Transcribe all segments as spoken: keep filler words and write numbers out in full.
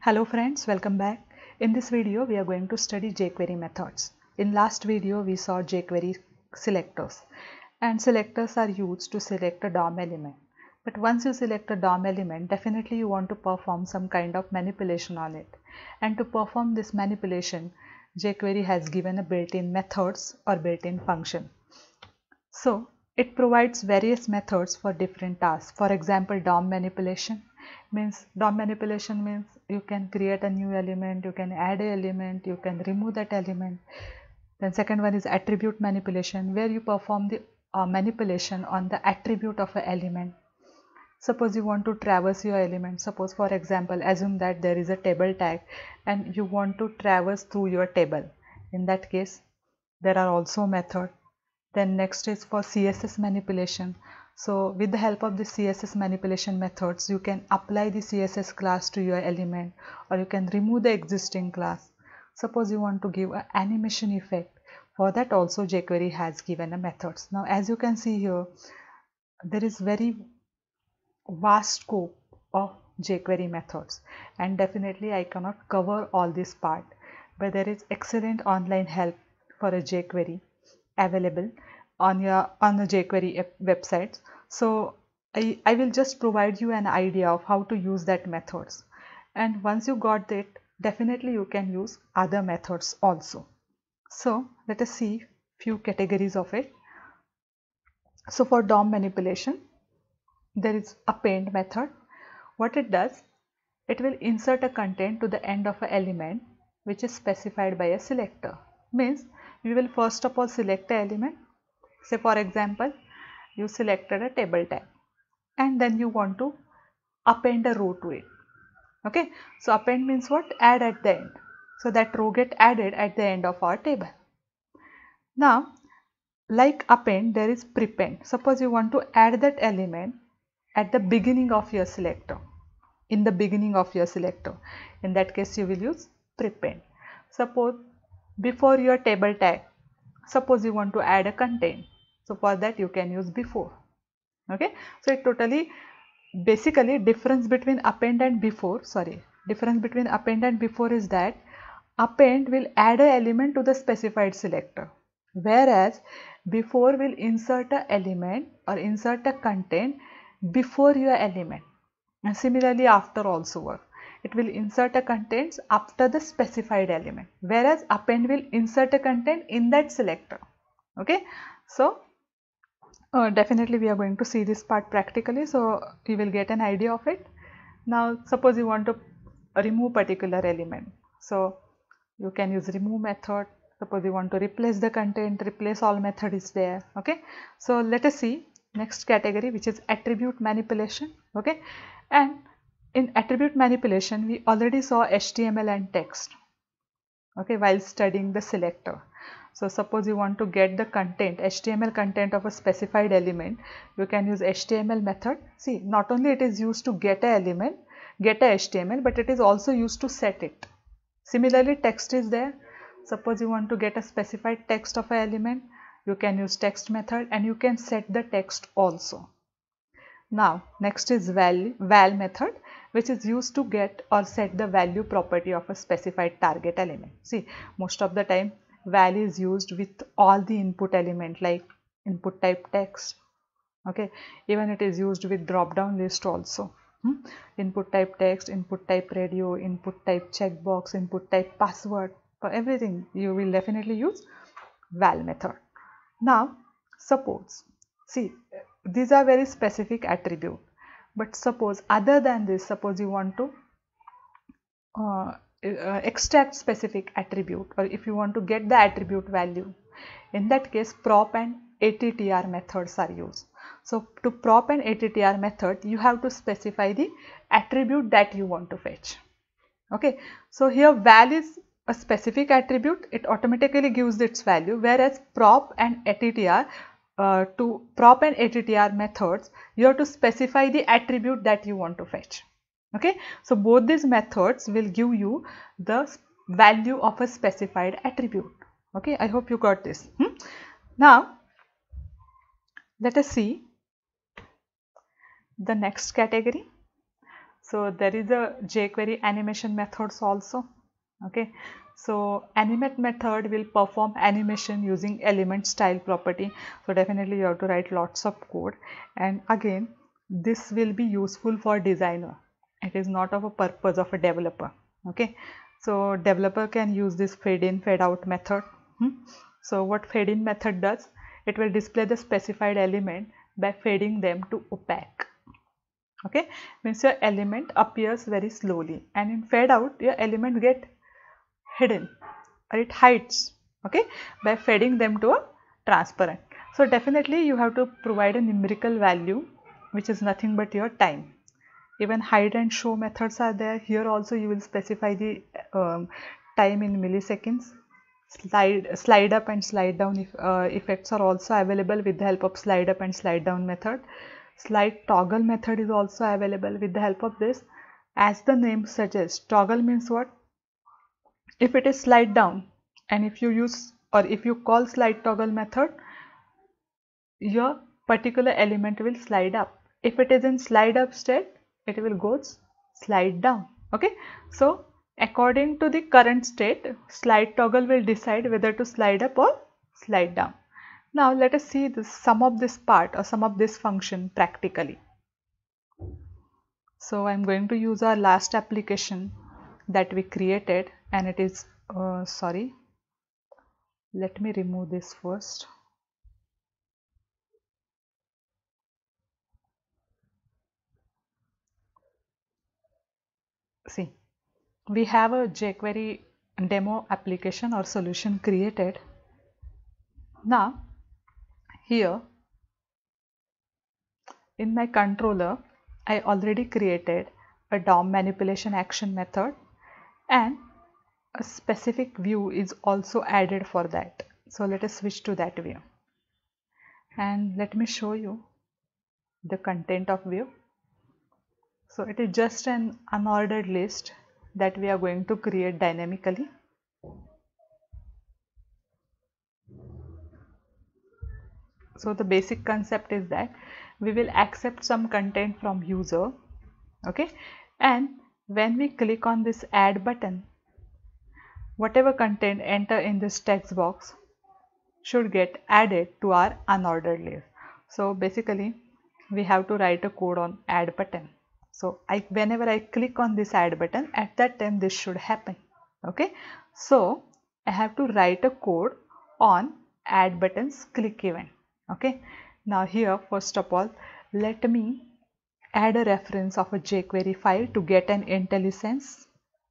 Hello friends, welcome back. In this video we are going to study jQuery methods. In last video we saw jQuery selectors, and selectors are used to select a D O M element. But once you select a D O M element, definitely you want to perform some kind of manipulation on it. And to perform this manipulation, jQuery has given a built-in methods or built-in function. So it provides various methods for different tasks. For example, D O M manipulation means D O M manipulation means you can create a new element, you can add an element, you can remove that element. Then second one is attribute manipulation, where you perform the uh, manipulation on the attribute of an element. Suppose you want to traverse your element. Suppose for example, assume that there is a table tag and you want to traverse through your table. In that case, there are also methods. Then next is for C S S manipulation. So with the help of the C S S manipulation methods, you can apply the C S S class to your element, or you can remove the existing class. Suppose you want to give an animation effect. For that also jQuery has given a methods. Now as you can see here, there is very vast scope of jQuery methods, and definitely I cannot cover all this part, but there is excellent online help for a jQuery available on your on the jQuery websites. So I, I will just provide you an idea of how to use that methods, and once you got that, definitely you can use other methods also. So let us see few categories of it. So for D O M manipulation, there is append method. What it does, it will insert a content to the end of an element which is specified by a selector. Means we will first of all select an element. Say for example, you selected a table tag and then you want to append a row to it. Okay, so append means what? Add at the end. So that row get added at the end of our table. Now like append, there is prepend. Suppose you want to add that element at the beginning of your selector, in the beginning of your selector. In that case you will use prepend. Suppose before your table tag, suppose you want to add a content, so for that you can use before. Okay, so it totally basically difference between append and before sorry difference between append and before is that append will add an element to the specified selector, whereas before will insert an element or insert a content before your element, and similarly after also work. It will insert a contents after the specified element, whereas append will insert a content in that selector. Okay, so uh, definitely we are going to see this part practically, so you will get an idea of it. Now suppose you want to remove particular element, so you can use remove method. Suppose you want to replace the content, replace all method is there. Okay, so let us see next category, which is attribute manipulation. Okay, and in attribute manipulation we already saw H T M L and text, okay, while studying the selector. So suppose you want to get the content, H T M L content of a specified element, you can use H T M L method. See, not only it is used to get a element, get a H T M L, but it is also used to set it. Similarly text is there. Suppose you want to get a specified text of an element, you can use text method, and you can set the text also. Now next is val, val method, which is used to get or set the value property of a specified target element. See, most of the time val is used with all the input element like input type text. Okay, even it is used with drop down list also. Hmm? Input type text, input type radio, input type checkbox, input type password. For everything you will definitely use val method. Now suppose, see, these are very specific attribute, but suppose other than this, suppose you want to uh, uh, extract specific attribute, or if you want to get the attribute value, in that case prop and attr methods are used. So to prop and attr method, you have to specify the attribute that you want to fetch. Okay, so here val is a specific attribute, it automatically gives its value, whereas prop and attr, uh, to prop and attr methods, you have to specify the attribute that you want to fetch. Okay, so both these methods will give you the value of a specified attribute. Okay, I hope you got this. Hmm? Now let us see the next category. So there is a jQuery animation methods also. Okay, so animate method will perform animation using element style property. So definitely you have to write lots of code, and again this will be useful for designer. It is not of a purpose of a developer. Okay, so developer can use this fade in fade out method. Hmm? So what fade in method does, it will display the specified element by fading them to opaque. Okay, means your element appears very slowly, and in fade out your element get hidden or it hides, okay, by fading them to a transparent. So definitely you have to provide a numerical value which is nothing but your time. Even hide and show methods are there. Here also you will specify the um, time in milliseconds. Slide, slide up and slide down if, uh, effects are also available with the help of slide up and slide down method. Slide toggle method is also available with the help of this. As the name suggests, toggle means what? If it is slide down, and if you use or if you call slide toggle method, your particular element will slide up. If it is in slide up state, it will go slide down. Okay, so according to the current state, slide toggle will decide whether to slide up or slide down. Now let us see the sum of this part or sum of this function practically. So I'm going to use our last application that we created, and it is uh, sorry, let me remove this first. See, we have a jQuery demo application or solution created. Now here in my controller, I already created a D O M manipulation action method, and a specific view is also added for that. So let us switch to that view, and let me show you the content of view. So it is just an unordered list that we are going to create dynamically. So the basic concept is that we will accept some content from user, okay, and when we click on this add button, whatever content enter in this text box should get added to our unordered list. So basically we have to write a code on add button. So I, whenever I click on this add button, at that time this should happen. Okay, so I have to write a code on add buttons click event. Okay, now here first of all let me add a reference of a jQuery file to get an IntelliSense.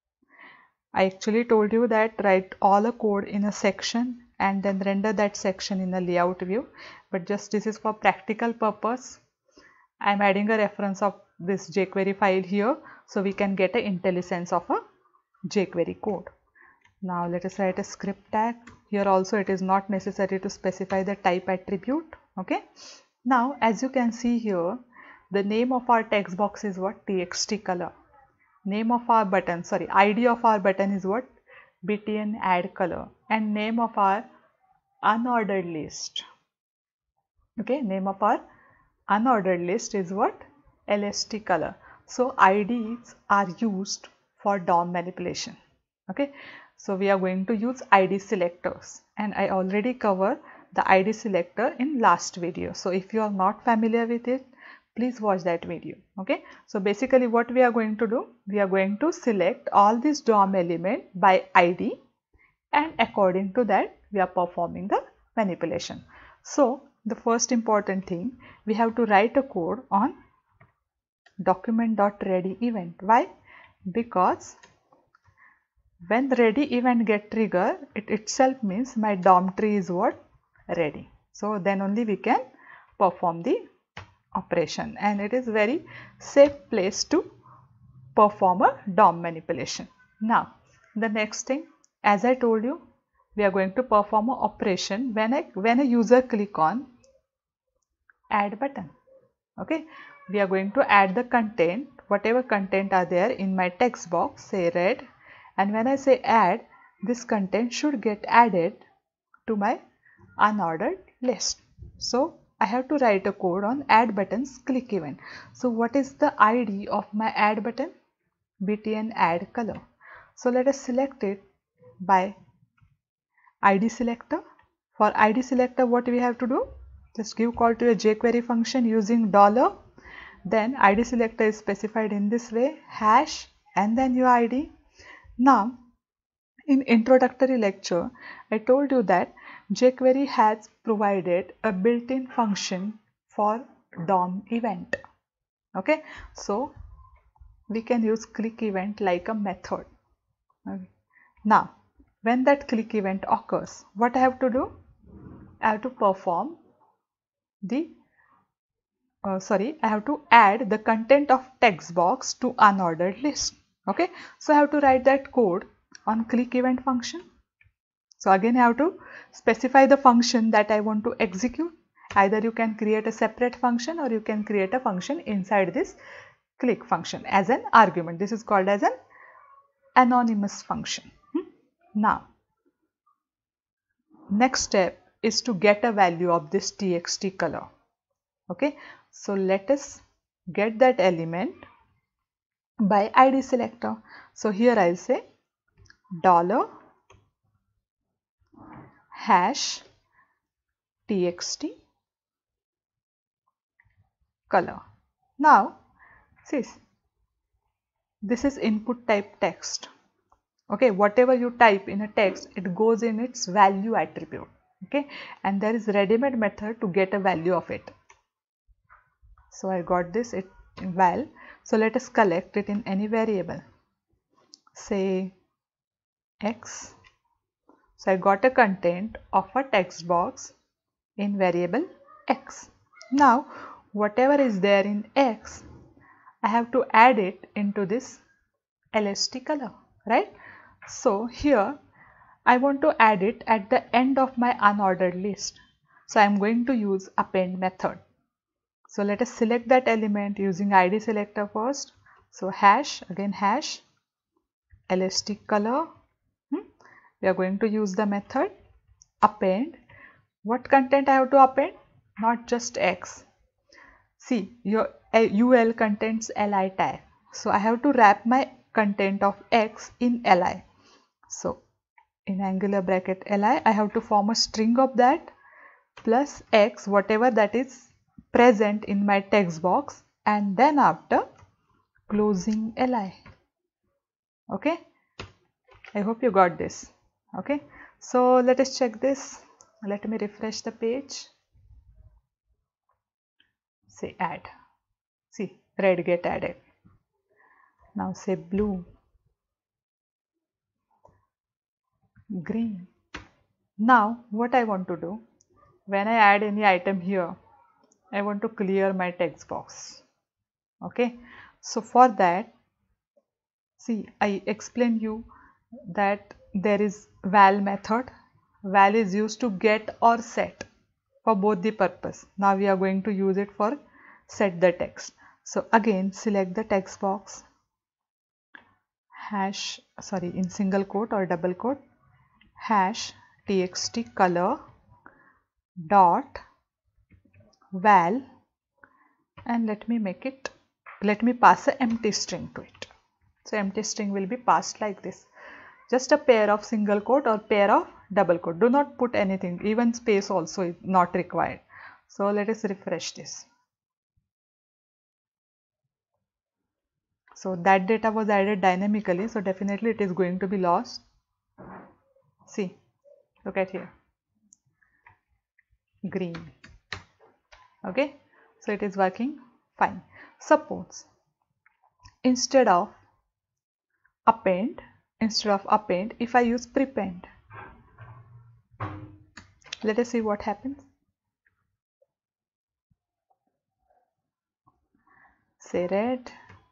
I actually told you that write all a code in a section and then render that section in a layout view, but just this is for practical purpose. I am adding a reference of this jQuery file here so we can get an IntelliSense of a jQuery code. Now let us write a script tag. Here also it is not necessary to specify the type attribute. Okay. Now as you can see here, the name of our text box is what? Txt color. Name of our button, sorry, I D of our button is what? B T N add color, and name of our unordered list. Okay, name of our unordered list is what? L S T color. So I Ds are used for D O M manipulation. Okay, so we are going to use I D selectors, and I already covered the I D selector in last video. So if you are not familiar with it, please watch that video. Okay, so basically what we are going to do, we are going to select all these D O M element by I D, and according to that we are performing the manipulation. So the first important thing, we have to write a code on document.ready event. Why? Because when the ready event get triggered, it itself means my D O M tree is what? Ready. So then only we can perform the operation, and it is very safe place to perform a D O M manipulation. Now the next thing, as I told you, we are going to perform an operation when I when a user click on add button. Okay, we are going to add the content, whatever content are there in my text box, say red, and when I say add, this content should get added to my unordered list. So I have to write a code on add buttons click event. So what is the I D of my add button? btn add color. So let us select it by id selector. For id selector, what we have to do? Just give call to a jQuery function using dollar. Then id selector is specified in this way, hash and then your id. Now in introductory lecture, I told you that jQuery has provided a built-in function for D O M event. Okay, so we can use click event like a method. Okay. Now, when that click event occurs, what I have to do? I have to perform the uh, sorry, I have to add the content of text box to unordered list. Okay, so I have to write that code on click event function. So again I have to specify the function that I want to execute. Either you can create a separate function or you can create a function inside this click function as an argument. This is called as an anonymous function. Hmm? Now next step is to get a value of this txt color. Okay, so let us get that element by id selector. So here I'll say dollar hash txt color. Now see, this is input type text. Okay, whatever you type in a text, it goes in its value attribute. Okay, and there is ready-made method to get a value of it. So I got this it in val. So let us collect it in any variable, say x. So I got a content of a text box in variable x. Now whatever is there in x, I have to add it into this lst color, right? So here I want to add it at the end of my unordered list. So I am going to use append method. So let us select that element using id selector first. So hash, again hash lst color. Hmm? We are going to use the method append. What content I have to append? Not just x. See, your ul contains li tag. So I have to wrap my content of x in li. So in angular bracket li, I have to form a string of that plus x, whatever that is present in my text box, and then after closing li. Okay, I hope you got this. Okay, so let us check this. Let me refresh the page. Say add. See, red get added. Now say blue, green. Now what I want to do, when I add any item here, I want to clear my text box. Okay, so for that, see, I explained you that there is val method. Val is used to get or set for both the purpose. Now we are going to use it for set the text. So again select the text box, hash, sorry, in single quote or double quote, hash txt color dot val, and let me make it, let me pass an empty string to it. So empty string will be passed like this. Just a pair of single quote or pair of double quote. Do not put anything, even space also is not required. So let us refresh this. So that data was added dynamically, so definitely it is going to be lost. See, look at here, green. Okay, so it is working fine. Suppose instead of append, instead of append, if I use prepend, let us see what happens. Say red,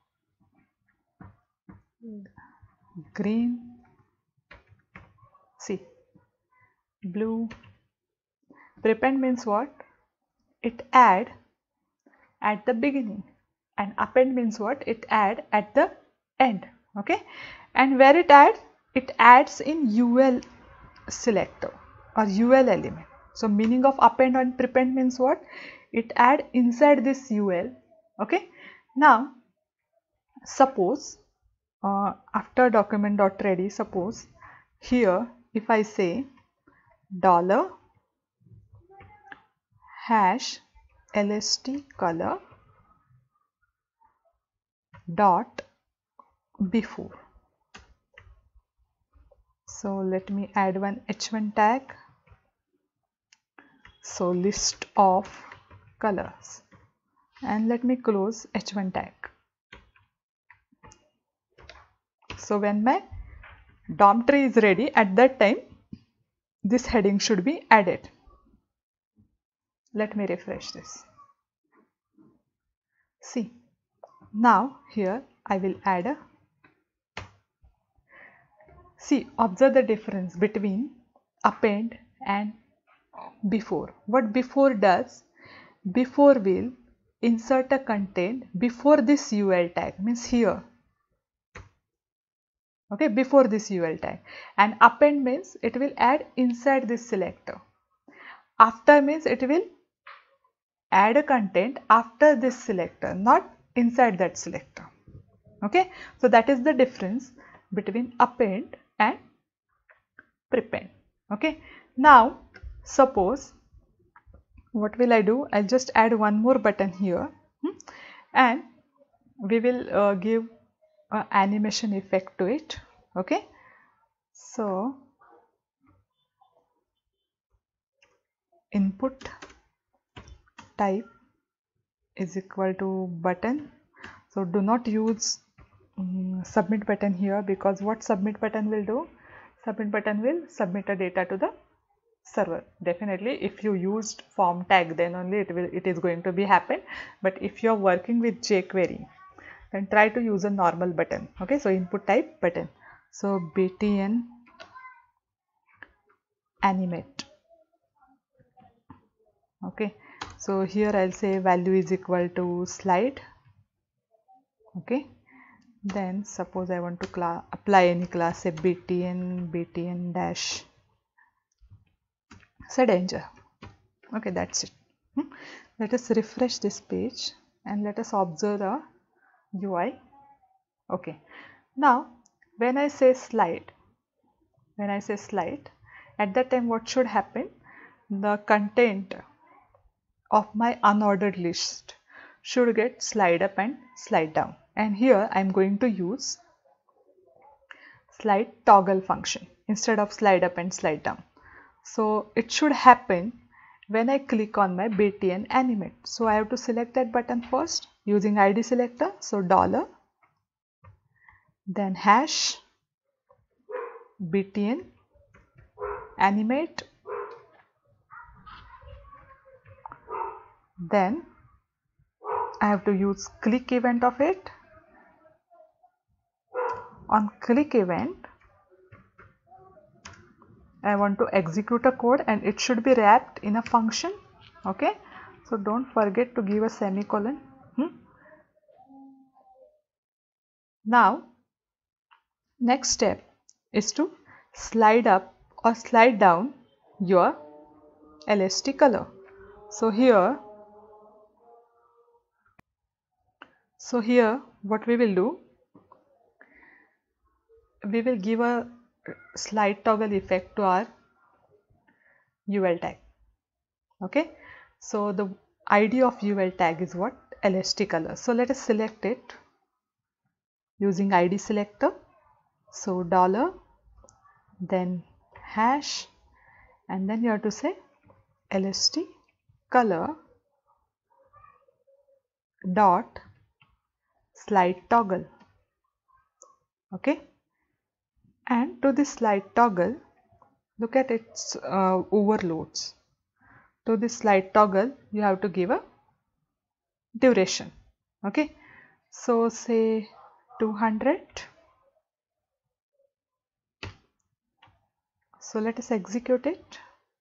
green, see, blue. Prepend means what? It add at the beginning, and append means what? It add at the end. Okay, and where it adds? It adds in ul selector or ul element. So meaning of append and prepend means what? It add inside this ul. Okay, now suppose uh, after document.ready, suppose here if I say dollar hash lst color dot before. So let me add one h one tag. So list of colors, and let me close h one tag. So when my D O M tree is ready, at that time this heading should be added. Let me refresh this. See, now here I will add a, see, observe the difference between append and before. What before does, before will insert a content before this U L tag, means here, okay, before this U L tag, and append means it will add inside this selector. After means it will add a content after this selector, not inside that selector. Okay, so that is the difference between append and prepend. Okay, now suppose what will I do? I'll just add one more button here, hmm, and we will uh, give an animation effect to it. Okay, so input type is equal to button. So do not use um, submit button here, because what submit button will do? Submit button will submit a data to the server. Definitely if you used form tag, then only it will it is going to be happen. But if you are working with jQuery, then try to use a normal button. Okay, so input type button. So btn animate. Okay, so here I'll say value is equal to slide. Okay, then suppose I want to class apply any class, say btn btn dash say danger. Okay, that's it. Hmm. Let us refresh this page and let us observe the U I. Okay, now when I say slide, when I say slide, at that time what should happen? The content of my unordered list should get slide up and slide down, and here I am going to use slide toggle function instead of slide up and slide down. So it should happen when I click on my btn animate. So I have to select that button first using I D selector. So dollar, then hash btn animate, then I have to use click event of it. On click event, I want to execute a code and it should be wrapped in a function. Okay, so don't forget to give a semicolon. Hmm. Now next step is to slide up or slide down your L S T color. So here, so here what we will do, we will give a slide toggle effect to our U L tag. Okay, so the I D of U L tag is what? L S T color. So let us select it using I D selector. So dollar, then hash, and then you have to say L S T color dot slide toggle. Okay, and to this slide toggle, look at its uh, overloads. To this slide toggle you have to give a duration. Okay, so say two hundred. So let us execute it.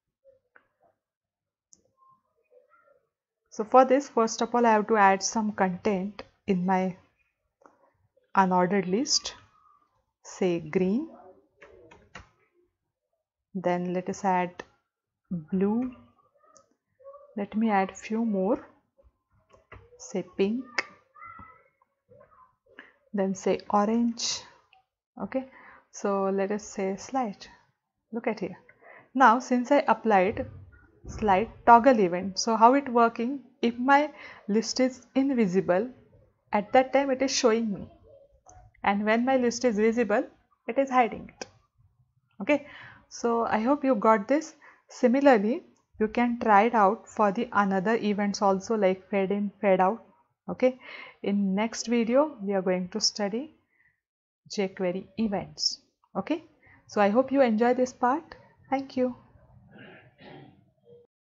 So for this, first of all I have to add some content in my unordered list, say green, then let us add blue, let me add few more, say pink, then say orange, Okay, so let us say slide. Look at here. Now since I applied slide toggle event, so how it working? If my list is invisible, at that time it is showing me, and when my list is visible, it is hiding it. Okay, so I hope you got this. Similarly, you can try it out for the another events also, like fade in, fade out. Okay, in next video we are going to study jQuery events. Okay, so I hope you enjoy this part. Thank you.